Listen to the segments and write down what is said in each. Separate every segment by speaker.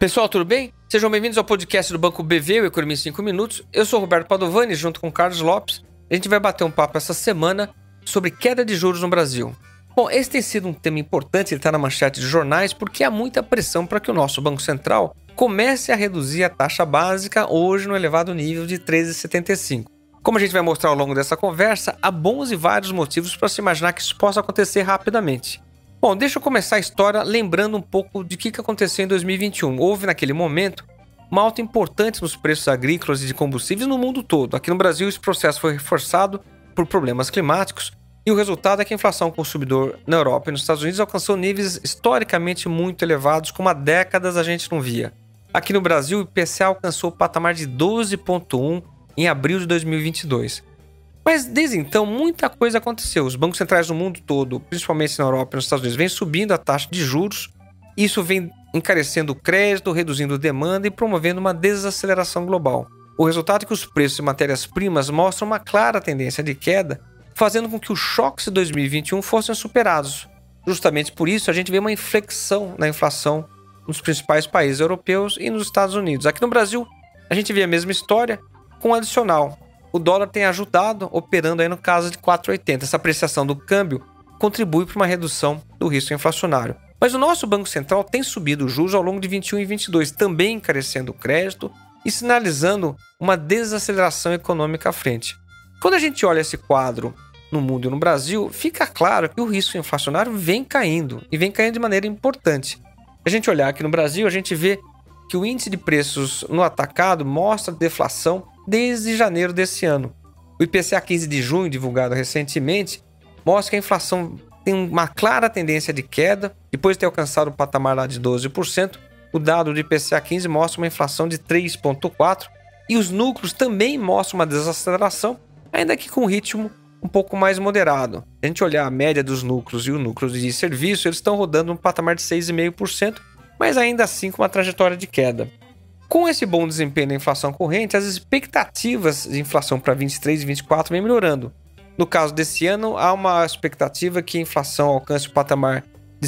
Speaker 1: Pessoal, tudo bem? Sejam bem-vindos ao podcast do Banco BV, o Economia em 5 Minutos. Eu sou o Roberto Padovani, junto com o Carlos Lopes. A gente vai bater um papo essa semana sobre queda de juros no Brasil. Bom, esse tem sido um tema importante, ele está na manchete de jornais, porque há muita pressão para que o nosso Banco Central comece a reduzir a taxa básica, hoje no elevado nível de 13,75. Como a gente vai mostrar ao longo dessa conversa, há bons e vários motivos para se imaginar que isso possa acontecer rapidamente. Bom, deixa eu começar a história lembrando um pouco de o que aconteceu em 2021. Houve, naquele momento, uma alta importante nos preços agrícolas e de combustíveis no mundo todo. Aqui no Brasil, esse processo foi reforçado por problemas climáticos e o resultado é que a inflação consumidor na Europa e nos Estados Unidos alcançou níveis historicamente muito elevados, como há décadas a gente não via. Aqui no Brasil, o IPCA alcançou o patamar de 12,1 em abril de 2022. Mas desde então, muita coisa aconteceu. Os bancos centrais do mundo todo, principalmente na Europa e nos Estados Unidos, vêm subindo a taxa de juros. Isso vem encarecendo o crédito, reduzindo a demanda e promovendo uma desaceleração global. O resultado é que os preços de matérias-primas mostram uma clara tendência de queda, fazendo com que os choques de 2021 fossem superados. Justamente por isso, a gente vê uma inflexão na inflação nos principais países europeus e nos Estados Unidos. Aqui no Brasil, a gente vê a mesma história com um adicional. O dólar tem ajudado, operando aí no caso de 4,80. Essa apreciação do câmbio contribui para uma redução do risco inflacionário. Mas o nosso Banco Central tem subido os juros ao longo de 21 e 22, também encarecendo o crédito e sinalizando uma desaceleração econômica à frente. Quando a gente olha esse quadro no mundo e no Brasil, fica claro que o risco inflacionário vem caindo, e vem caindo de maneira importante. A gente olhar aqui no Brasil, a gente vê que o índice de preços no atacado mostra deflação desde janeiro desse ano. O IPCA 15 de junho, divulgado recentemente, mostra que a inflação tem uma clara tendência de queda. Depois de ter alcançado o patamar lá de 12%, o dado do IPCA 15 mostra uma inflação de 3,4%, e os núcleos também mostram uma desaceleração, ainda que com um ritmo um pouco mais moderado. Se a gente olhar a média dos núcleos e o núcleo de serviço, eles estão rodando um patamar de 6,5%, mas ainda assim com uma trajetória de queda. Com esse bom desempenho da inflação corrente, as expectativas de inflação para 23 e 24 vem melhorando. No caso desse ano, há uma expectativa que a inflação alcance o patamar de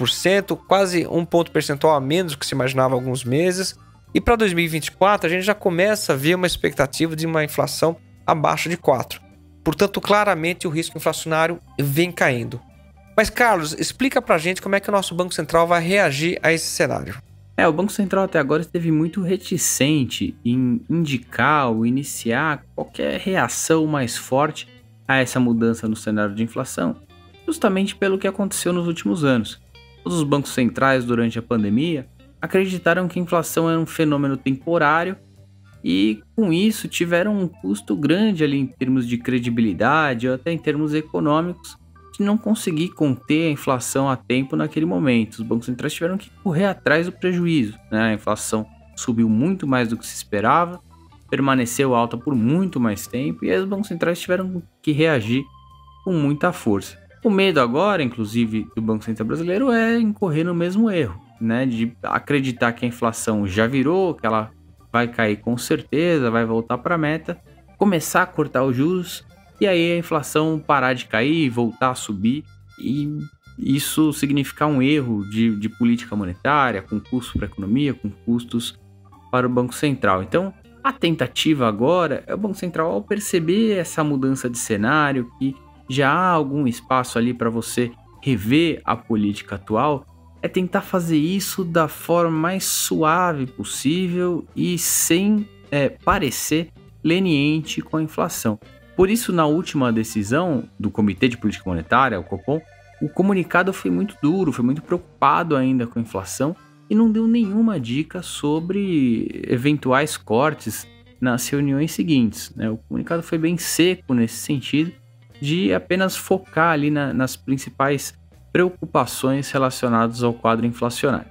Speaker 1: 5%, quase um ponto percentual a menos do que se imaginava há alguns meses. E para 2024, a gente já começa a ver uma expectativa de uma inflação abaixo de 4%. Portanto, claramente o risco inflacionário vem caindo. Mas, Carlos, explica para a gente como é que o nosso Banco Central vai reagir a esse cenário.
Speaker 2: O Banco Central até agora esteve muito reticente em indicar ou iniciar qualquer reação mais forte a essa mudança no cenário de inflação, justamente pelo que aconteceu nos últimos anos. Todos os bancos centrais durante a pandemia acreditaram que a inflação era um fenômeno temporário e, com isso, tiveram um custo grande ali em termos de credibilidade ou até em termos econômicos, de não conseguir conter a inflação a tempo naquele momento. Os bancos centrais tiveram que correr atrás do prejuízo, né? A inflação subiu muito mais do que se esperava, permaneceu alta por muito mais tempo e aí os bancos centrais tiveram que reagir com muita força. O medo agora, inclusive, do Banco Central brasileiro é incorrer no mesmo erro, né? De acreditar que a inflação já virou, que ela vai cair com certeza, vai voltar para a meta, começar a cortar os juros e aí a inflação parar de cair, voltar a subir, e isso significar um erro de política monetária, com custos para a economia, com custos para o Banco Central. Então, a tentativa agora é o Banco Central, ao perceber essa mudança de cenário, que já há algum espaço ali para você rever a política atual, é tentar fazer isso da forma mais suave possível e sem parecer leniente com a inflação. Por isso, na última decisão do Comitê de Política Monetária, o Copom, o comunicado foi muito duro, foi muito preocupado ainda com a inflação e não deu nenhuma dica sobre eventuais cortes nas reuniões seguintes, né? O comunicado foi bem seco nesse sentido, de apenas focar ali nas principais preocupações relacionadas ao quadro inflacionário.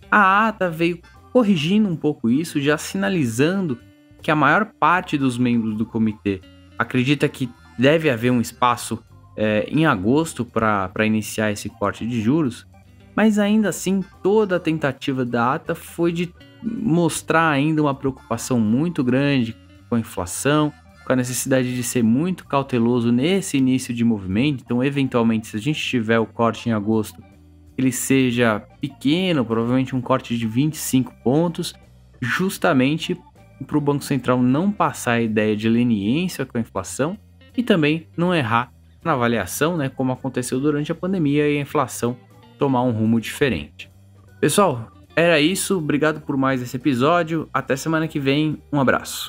Speaker 2: A ata veio corrigindo um pouco isso, já sinalizando que a maior parte dos membros do comitê acredita que deve haver um espaço em agosto para iniciar esse corte de juros, mas ainda assim toda a tentativa da ata foi de mostrar ainda uma preocupação muito grande com a inflação, com a necessidade de ser muito cauteloso nesse início de movimento. Então, eventualmente, se a gente tiver o corte em agosto, ele seja pequeno, provavelmente um corte de 25 pontos, justamente para o Banco Central não passar a ideia de leniência com a inflação e também não errar na avaliação, né, como aconteceu durante a pandemia e a inflação tomar um rumo diferente. Pessoal, era isso. Obrigado por mais esse episódio. Até semana que vem. Um abraço.